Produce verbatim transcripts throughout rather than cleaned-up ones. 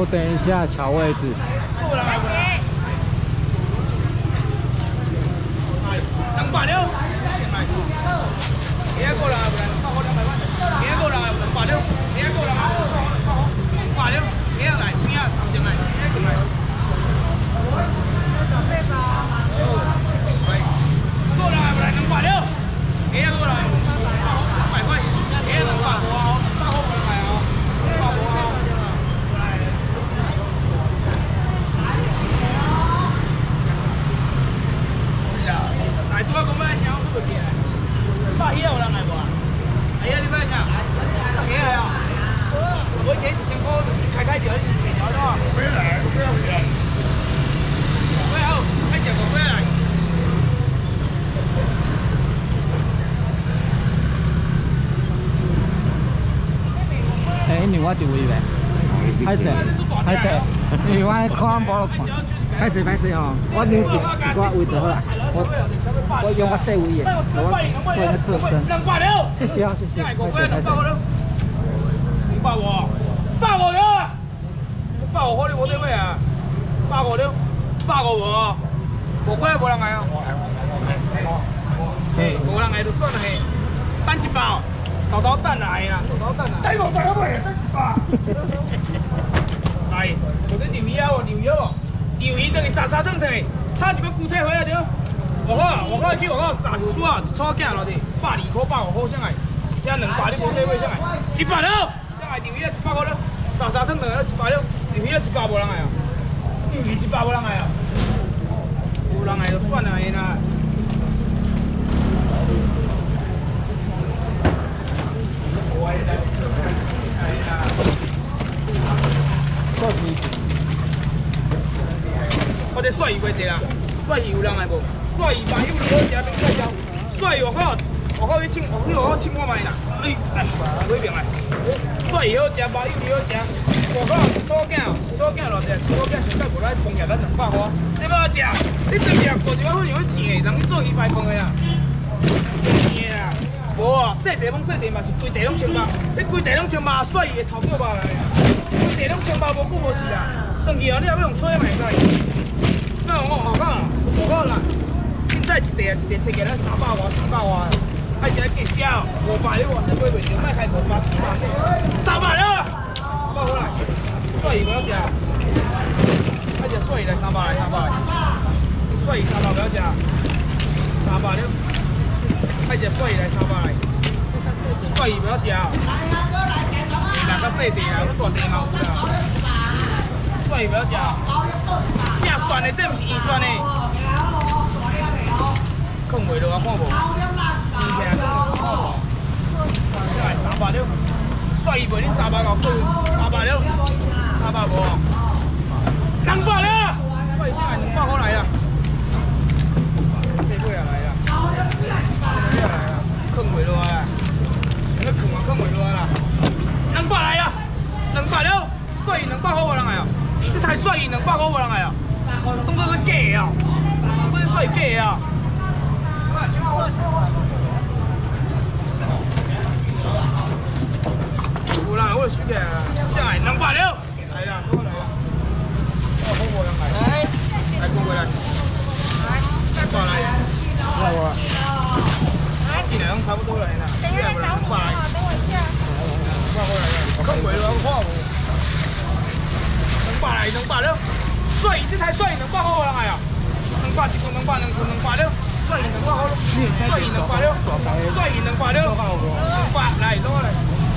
我等一下调位置。 两百六，几个人啊？不然八号两百万，几个人啊？两百六，几个人啊？两百六，几个来？边啊？头前来，几个来？过来不来？两百六，几个过来？两百块，几个两百五啊？八号过来啊？八号啊？来，多少公分？想要多少钱？八亿有人来无啊？哎呀，你买啥？几个啊？我一天一千块，开开条，一条的话。回来，不要钱。喂好，开几个回来？ 哎，另外一位呗。歹势，歹势，因为我看无看。歹势歹势哦，我留一一个位就好啦。我我用我细位的，我我用个侧身。谢谢啊，谢谢。歹势歹势。 五百五，百五六，百五好你无对位啊？百五六，百五无，无过无人来啊？嘿，无人来就算了嘿，等一包，豆豆等来啦，豆豆等来。等五百个袂，等一包。来，有啲牛腰哦，牛腰哦，牛鱼等于沙沙腾腾，差一个韭菜回来着。我靠，我靠去我靠三一束啊，一撮囝落地，百二块、百五块上来，这两百你无对位上来，一百六。牛鱼一百块了，沙沙腾腾的一百六，牛鱼一百无人来啊，牛鱼一百无人来啊，有人来就算了因啦。我这蒜鱼几济啦？蒜鱼有人来无？蒜鱼嘛，有好食变菜椒，蒜鱼我靠！我靠，去称，你我靠称我卖啦！哎，来，几边来？蒜鱼好食，麻油鱼好食。我靠，一撮囝，一撮囝偌济？一撮囝现在无来丰起咱两百块，这要食？你真正做一碗好像去钱的，人去做鱼排饭的啊？钱啊！无啊，细地方细地嘛是规地拢清吧？你规地拢清吧，蒜鱼的头过吧来啊！规地拢清吧，无久无时啊！转去后你还要用吹嘛会使？那我我靠，我靠啦！凊彩一地啊，一地切起来三百外，四百外。哎呀，计食哦，五百六，这买袂着，卖开五百、四百，三百了，三百过来，蒜鱼不要食，哎呀，蒜鱼来三百来，三百来，蒜鱼三百不要食，三百了，哎呀，蒜鱼来三百来，蒜鱼不要食，地那个细地啊，我大地嘛有啦，蒜鱼不要食，正蒜的，这不是盐蒜的，放袂落啊，看无。二千，三百六，蒜鱼卖你三百五，三百六，三百五，两百了，蒜鱼现在两百块来啊，太贵啊来啊，太贵来啊，坑袂落啊，那坑啊坑袂落啦，两百来啊，两百六，蒜鱼两百块无人来啊，这台蒜鱼两百块无人来啊，当作是假的啊，当作是蒜鱼假的啊。有啦，我收起来啦，这样两百六，来啦，过来啦，哦，好无人来，来，来过来，来，两百来，来我，进来拢差不多来啦，进来不来两百来，两百过来啦，看过来我看无，两百来，两百六，蒜鱼这台蒜鱼两百块无人来啊，两百一斤，两百两斤，两百六。蒜鱼两百块，蒜鱼两百六，蒜鱼两百六，两百来，攞嚟。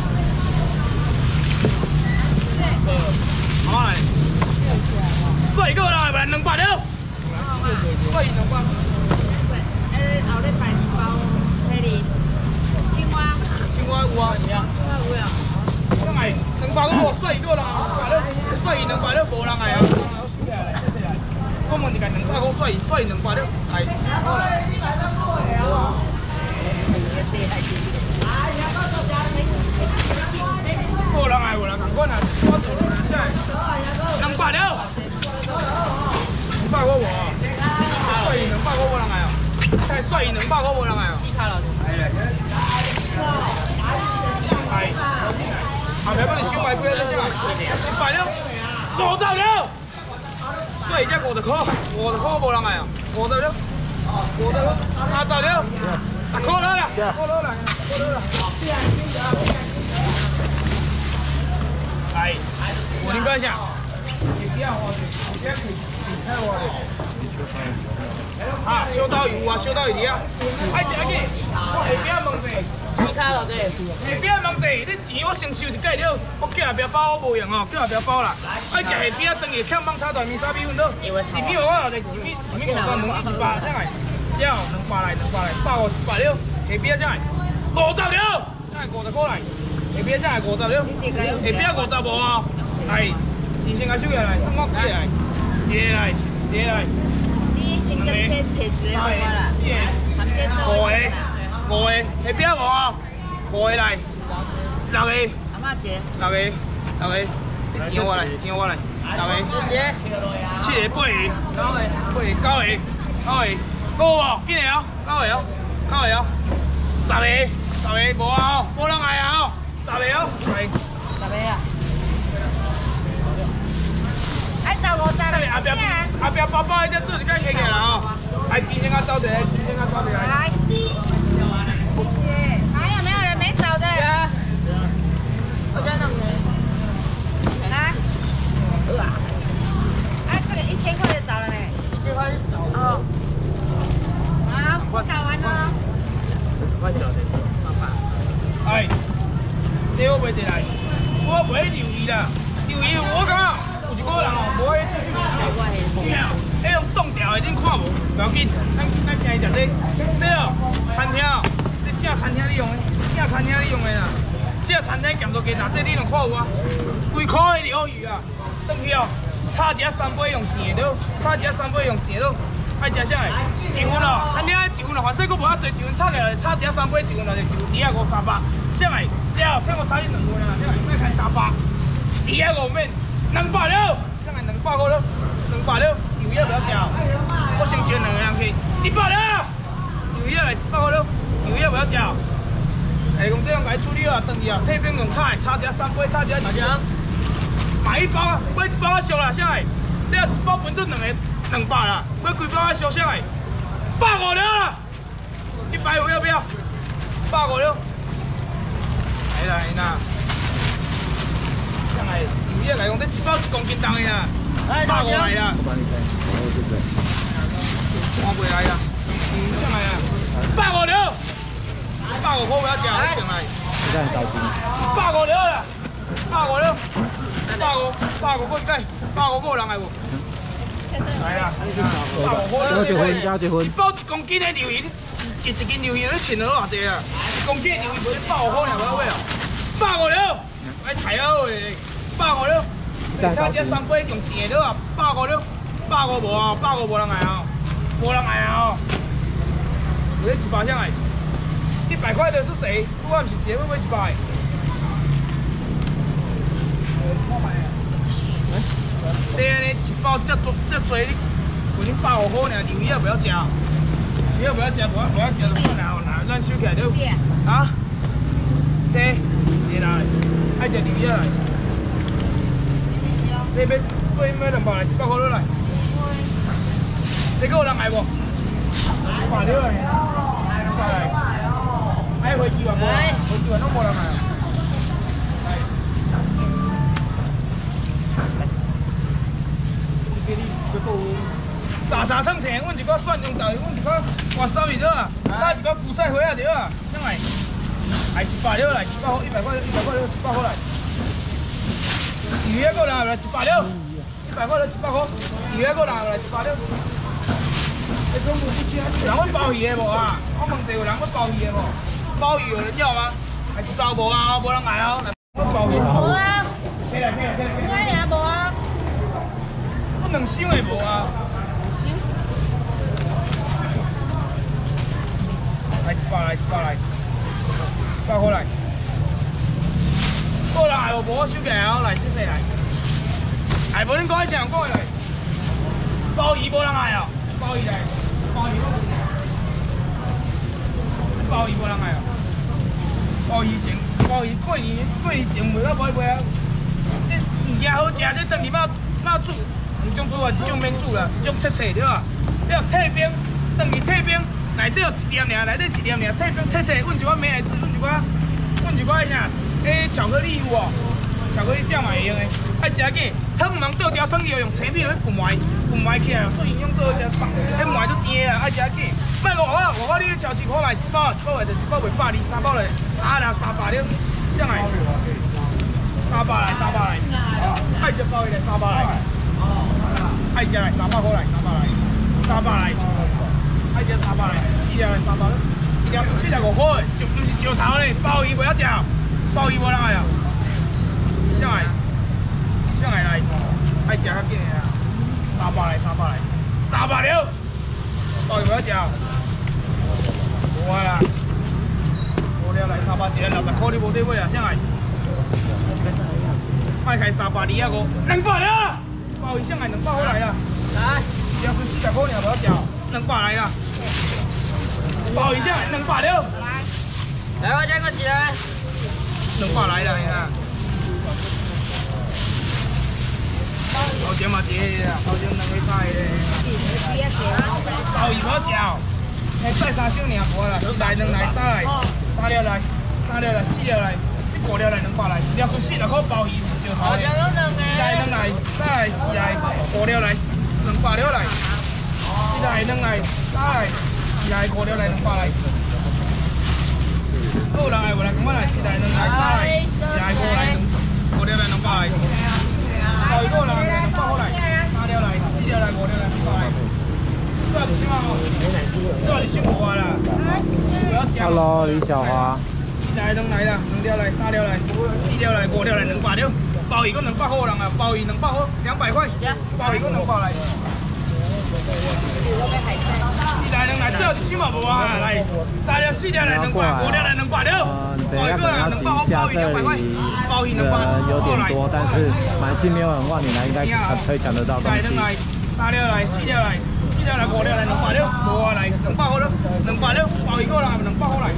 呃，好嚟。蒜鱼個啦，係咪兩百六？蒜魚兩百。誒，後禮拜包迄個青蛙。青蛙有啊，青蛙有啊。真係兩百個，蒜魚個啦，兩百六，蒜魚兩百六無人係啊。我問你個兩百個蒜魚，蒜魚兩百六，係。無人係無人，同款啊，我做落嚟真係兩百六，兩百個喎，蒜魚兩百個無人係啊，係蒜魚兩百個無人係啊。係，後面幫你燒賣杯啦，真係一百六。 五十了，对，只五十块，五十块无人来啊，五十了，五十了，三十了，十块了啦，十块了啦，十块了啦。来，我您看一下，你这样我，你这样可以，你看我啊，小刀鱼啊，小刀鱼啊，爱食去，我下边问者， 死卡了这。 下边问者，你钱我先收一盖了，我叫后壁包我无用哦，叫后壁包啦。爱食下边等于欠放炒大面、沙米粉咯，一米五我就一米一米五三两一百上来，了两百来两百来，百五一百了，下边上来五十了，上来五十块来，下边上来五十了，下边五十无啊，来，钱先甲收起来，剩我几个来，一个来，一个来。 先跟天铁子好啦， 五个，五个，下边无啊？五个来，六个， 阿妈姐， 六个，六个，你钱我来，钱我来，六个， 姐， 七个，八个，九个，八个，九个，九个，够无？几个啊？九个啊？九个啊？十个，十个无啊？无人来啊？十个啊？来， 十个啊？哎，十五十个， 后壁后壁包包迄只做一间起起啦吼，来钱先甲走一个，钱先甲走一个。来， 谢谢。还有没有人没找的？我家弄的。来。哎，这个一千块就找了没？一千块找。哦。好，找完了。 我找的，爸爸。哎，这我袂得来，我袂留意啦，留意我感觉。 有一个人哦，无迄出去有影，迄种冻条的恁看无，不要紧，咱咱今日食这，这哦，餐厅哦，这正餐厅你用的，正餐厅你用的啦，正餐厅咸做鸡蛋，这你拢看有啊，规块的鲈鱼啊，转去哦，炒一三杯用钱的，炒一三杯用钱的，爱食啥个？一份哦，餐厅一份哦，反正佫无遐多，一份炒起来炒一三杯，一份就就二啊五三百，啥个？了，骗我炒你两份啦，啥个？卖开三百，二啊五免。 两百了，现在两百块了，两百了，油也不要交，我先捐两个人去，一百了，油也来一百块了，油也不要交。哎，讲这样该处理啊，等于啊，退冰用炒，炒只三杯，炒只二只，买一包啊，买一包啊俗啦，啥个？这一包分做两个，两百啦，买几包啊俗啥个？百五了啦，一百五要不要？百五了，来啦来啦，上来。 你来讲，这一包一公斤重的啦，百五来啦，我袂来啦，嗯，上来啦，百五了，百五块不要吃，你上来，百五了啦，百五了，百五，百五过来，百五个人来无？来啦，百五块， 交结婚，交结婚， 一包一公斤的鱿鱼，一一斤鱿鱼你称了偌济啊？一公斤的鱿鱼无百五块尔，不要买啊，百五了，来菜好诶。 百五了，炒只三杯用钱了啊！百五了，百五无啊，百五无人来啊，无人来啊！我一百上来，一百块的是谁？我唔是结会不会一百？对啊，你一包这多这多，你给你百五块呢，鱿鱼也不要吃，鱿鱼也不要吃，不要不要吃就算了，拿咱收起来就。啊？这，这啦，爱吃鱿鱼来。 你要贵买两包来，一百块落来。这个有人来无？一百了来，一百来。还回几万无？回几万拢无人来。来，给你这个沙沙烫甜，阮一个蒜蓉豆，阮一个哇沙米了啊，再一个韭菜花啊对啊，上来。来一百了来，一百块，一百块，一百块，一百块来。 鱼一个人来一百了，一百块了，一百块。鱼一个人来一百了。你中午不吃？有人会包鱼的无啊？我问一下，有人会包鱼的无？包鱼有人要吗？还是包无啊？无人来啊？来包鱼。无啊。起来起来起来！起来也无啊。我两箱的无啊。来一百来一百来，一百块来。 过来无？无我收起来哦，来谢谢来。哎，无恁讲一声，讲来。鲍鱼无人来哦，鲍鱼来，鲍鱼。鲍鱼无人来哦。鲍鱼前，鲍鱼过年过年前袂到买买啊。这鱼件好食，这等于肉肉煮，两种煮啊，一种免煮啦，一种切切对吧？了退冰，等于退冰，内底有一粒尔，内底一粒尔，退冰切切，阮一寡梅来煮，阮一寡，阮一寡啥？诶，巧克力有哦，巧克力酱嘛会用诶，爱食个汤唔通倒条汤要用青米去拌糜，拌糜起来，做营养做好食，迄糜都甜啊，爱食个。卖五包，五包你去超市看卖，一包一包的，一包卖百二，三包来，啊啦三百了，啥来？三百来，三百来，爱食包的来三百来，爱食来三百块来，三百来，三百来，爱食三百来，四条来三百了，一条四条五块，就不是石头嘞，鲍鱼不要食，鲍鱼无人爱啊，啥来？啥来来？爱食较紧的啦，三百来，三百来，三百了，鲍鱼不要食。无啦，无了来三百一个六十块，你无得买啊？啥来？卖开三百二啊五，两百了。鲍鱼啥来？两百块来啦。来，一条分四十块尔，无要食，两百来啦。鲍鱼啥来？两百了。来，我再个一个。两百来啦，呀。头前嘛一个啦，头前两个菜咧。鲍鱼无食。来再三小尔无啦，一来两来三来，三了来，三了来，四了来，五了来两百来，了出四十块鲍鱼就好咧。一来两来，三来四来，五了来，两百了来。一来两来，三来四来，五了来两百来。有人来无来，咁我来一来两来，三来四来，五来两，五了来两百来。鲍鱼有人来两百块来，三了来，四了来，五了来两百来。 Hello， 李小华。 一来两来啦，两条来，三条来，四条来，五条来，两百了。鲍鱼搁两百块人啊，鲍鱼两百块，两百块。鲍鱼搁两百来。一来两来，只有一千嘛无啊，来，三条四条来两百，五条来两百了。鲍鱼搁两百块，鲍鱼两百块，鲍鱼两百。 人有点多，但是蛮幸没有很旺，你来应该可以抢得到东西。 一来两来，三条来，四条来。四条来五条来两百了，无啊来两百块了，两百了，鲍鱼个人两百块来。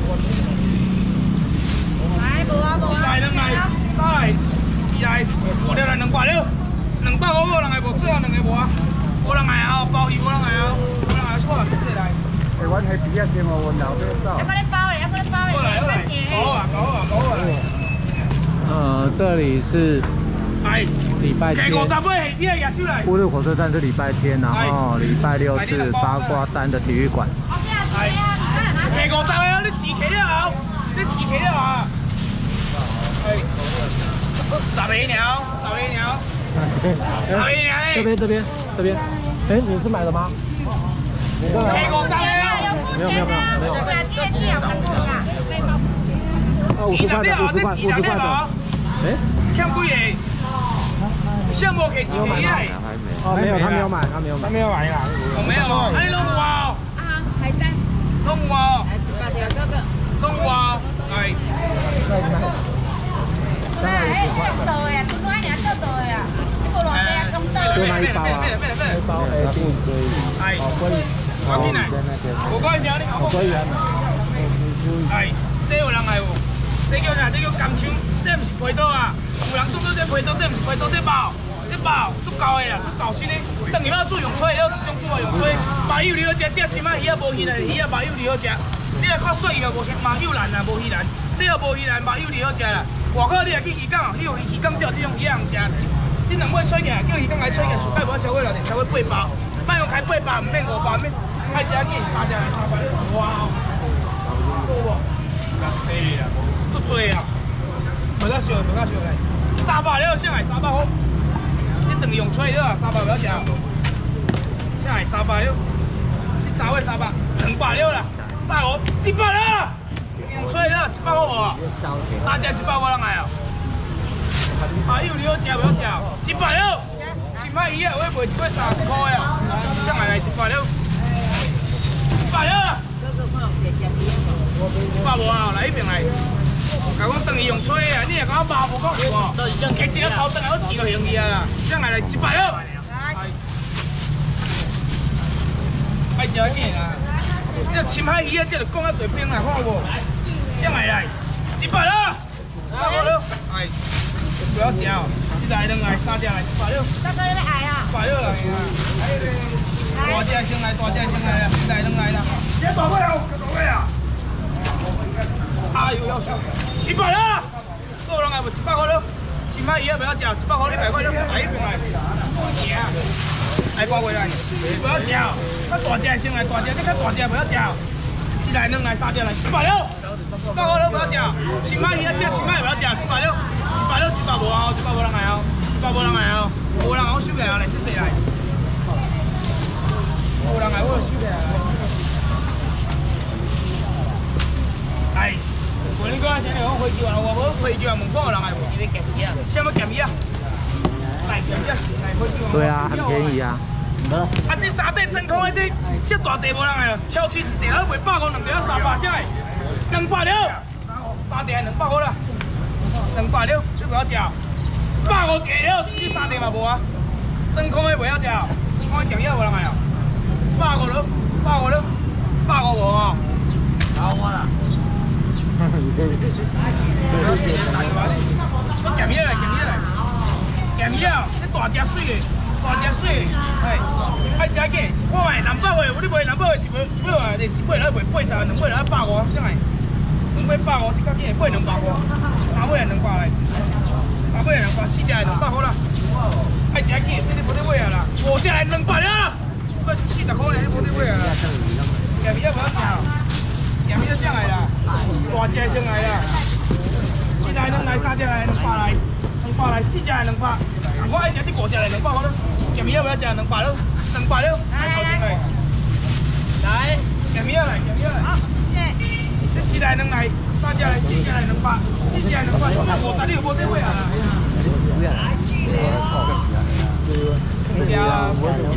来无啊无啊。来两来，三来，四来，五条来两百了，两百块个人来无，最后两个无啊，无人来啊，鲍鱼无人来啊，无人来错了，谢谢来。哎，我係第一隻我換油俾收。一個你包嚟，一個你包嚟。過來過來。好啊，好啊，好啊。 呃，这里是。 哎。 礼拜天，乌日火车站是礼拜天，然后礼拜六是八卦山的体育馆。 哎，五十个啊，你自起了后，你自起了啊。哎，十个鸟，十个鸟，十个鸟。 这边这边这边，哎，你是买的吗？你刚才。五十个啊。没有没有没有没有。啊，五十块的，五十块，五十块的。哎， 欠几个？项目可以几个呀？ 哦，没有，他没有买，他没有买，他没有买啦。 我没有哦，哎，弄我哦。 啊，海参。 弄我哦。 八条哥哥。 弄我哦，哎。 哎，这多呀，这多呀，这多呀，这个多呀，咁多。 就那一包啊，一包 A B 可以。 哎， 可以。 我边来？我讲一下你。 可以啊。 哎，这有人来无？这叫啥？这叫甘枪，这唔是皮刀啊。有人做做这皮刀，这唔是皮刀，这包，这包足够的啦，足够新的。等于要做用吹，了一种做用吹。麻油你好食，这起码鱼啊无鱼烂，鱼啊麻油你好食。你来看鳝鱼啊无像麻油烂啊，无鱼烂。这个无鱼烂，麻油你好食啦。外口你来去鱼港，你有鱼港钓这种鱼啊唔食。你两尾吹起来，叫鱼港来吹起来，上盖无超过六点，超过八包。卖用开八包，唔免五包，免。爱食去三只来三百，哇！多无？多啦，足多啊！无得烧，无得烧来。三百了，啥来三百块？你等于用吹了，三百不要食。啥来三百了？你三位三百，两百了啦。大我一百了，用吹了一百块无？三只一百我人来啊？啊，有你好食不要食？一百了，新买鱼啊，我卖一块三十块啊。啥来来一百了？一百了。一百无啊，来一边来。甲我等于用吹啊，你若甲我麻无讲是无？摕一个头等下我治就用去啊啦。啥来来一百了？爱食起啦。你深海鱼啊，这就讲啊大冰啦，看无？啥来来？一百了？一百了？哎，不要食哦，一来两来三只来，一百六。 大哥，你要矮啊？ 一百六来啊！大只先来，大只先来啦，一来两来啦。别宝贝啊，别宝贝啊！哎呦要笑！一百六，够人来不？一百块了。起码伊也不要吃，一百块一百块了，来一瓶来。来挂回来，不要吃。较大只先来，大只你较大只不要吃。一来两来三只来，一百六。一百块了不要吃，起码伊也吃，起码也不要吃，一百六。一百六一百无啊，一百无人来哦，一百无人来哦，无人我收起来来，谢谢来。无人来我收起来来。来，我你讲今日我飞机啊，我无飞机啊，问看有人来无？你咸鱼啊？什么咸鱼啊？来咸鱼啊，来飞机。 对啊，很便宜啊。 啊，这三地真空的这这大地无人来，超市一地还卖百五，两地要三百，啥个？两百六，三地两百块啦，两百六你不要吃，百五一个了，这三地嘛无啊，真空的不要吃，真空的咸鱼无人来啊，百五了，百五了，百五无啊，搞我啦。我咸鱼来，咸鱼来，咸鱼啊，你大只水的。大只水，哎，爱食价，我卖两百块，我你卖两百块，一尾一尾话，你一尾来卖八十，两尾来百五，怎个？两尾百五，这较紧的，买两百五，三尾来两百来，三尾来两百，四只来两百块啦。爱食价，这你无得买啊啦，五只来两百了，我四十块呢，你无得买啊啦。咸鱼也无要食，咸鱼怎来啦？大只先来啦，一来两来三只来两百来，两百来四只来两百。我爱食这五只来两百块咯，咸鱼要不要食两百咯？两百了，来头前来，来咸鱼来，咸鱼来，好，谢谢。这一来两来，三只来，四只来两百，四只来两百，五十你有无得买啊？来，对啊，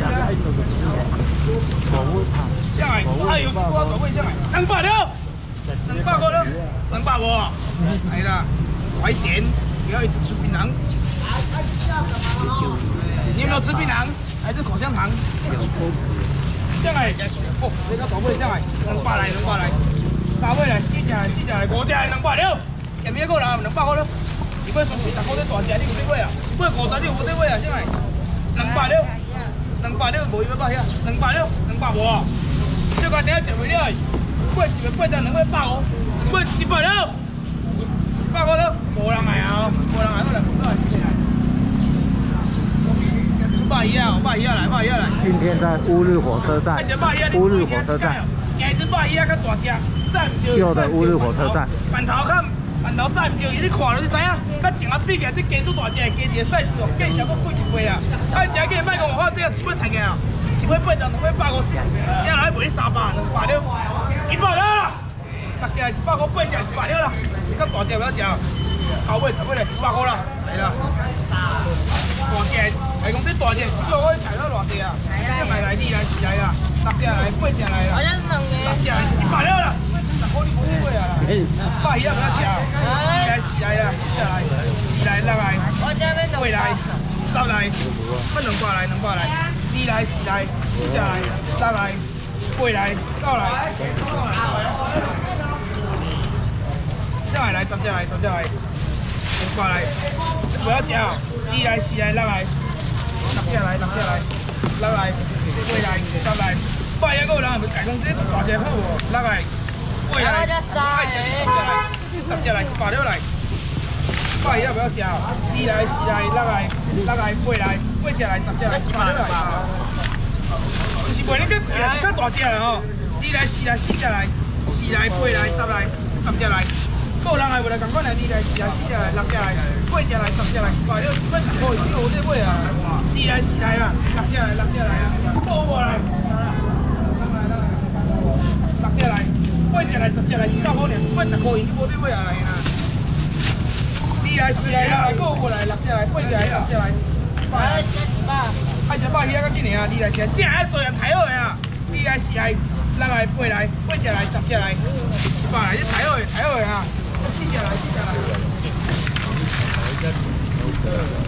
上来，哎呦，我大尾上来，两百了，两百块了，两百无？来啦，快点，不要一直吃槟榔。你有没有吃槟榔？还是口香糖？上来，哦，这个大尾上来，两百来，两百来，三尾来，四只来，四只来，五只来，两百了。咸鱼个人两百块了，一尾算四十块，这大只你有得买啊？一尾五十你有无得买啊？上来，两百了，两百了，无伊要百遐，两百了，两百无啊？这个等下食袂了，八一八十两尾百五，八一百了，一百块了，无人来啊，无人来，我来，我来，谢谢。八一啊，八一啊来，八一啊来。 今天在乌日火车站，乌日火车站，旧的乌日火车站。 板头看，板头站标，你看了你知影，甲前下比起来，这鸡最大只的鸡一个 size 哦，鸡差不多贵一倍啊。啊，食鸡卖讲我这一尾太价啊，一尾八十，两尾百五十，这来卖三百，两百了，一百了，六只一百块，八只一百了啦，你较大只不要食，后尾十尾来一百块啦，来啦。大只，係講啲大隻，只不過可以排到偌濟啊？一嚟嚟，二嚟，四嚟啦，六隻嚟，八隻嚟啦，十隻嚟，一百了啦，十個你冇啲咩啊？百二啊，唔得食啊！二嚟，四嚟啦，一嚟，二嚟，六嚟，八嚟，十嚟，乜兩百嚟，兩百嚟，二嚟，四嚟，四隻嚟，六嚟，八嚟，九嚟，一嚟嚟，十隻嚟，十隻嚟。過嚟，不要食哦！二嚟、四嚟、六嚟，六隻嚟，六隻嚟，六嚟，八嚟，十嚟，八嘢嗰個人係咪計公司大隻好喎？六嚟，八嚟，八隻嚟，十隻嚟，一百了嚟，八嘢不要食哦！二嚟、四嚟、六嚟，六嚟，八嚟，八隻嚟，十隻嚟，一百了嚟。就是賣你個也是較大隻啦吼！二嚟、四嚟、四隻嚟，四嚟、八嚟，十嚟，十隻嚟。個人係為了咁款嚟，二嚟、四嚟、四隻嚟、六隻嚟、八隻嚟、十隻嚟，快啲，乜十個已經好啲位啊！二嚟、四嚟啦，六隻嚟、六隻嚟啊，多喎嚟，六隻嚟，八隻嚟、十隻嚟，只夠好啲，乜十個已經好啲位啊嚟啊！二嚟、四嚟啦，個過嚟，六隻嚟，八隻嚟、十隻嚟，快啲，係只把魚個幾年啊？二嚟、四嚟，正係水人睇落啊！二嚟、四嚟。六嚟、八嚟、八隻嚟、十隻嚟，一百嚟，你睇落去，睇落去啊！四隻嚟，四隻嚟。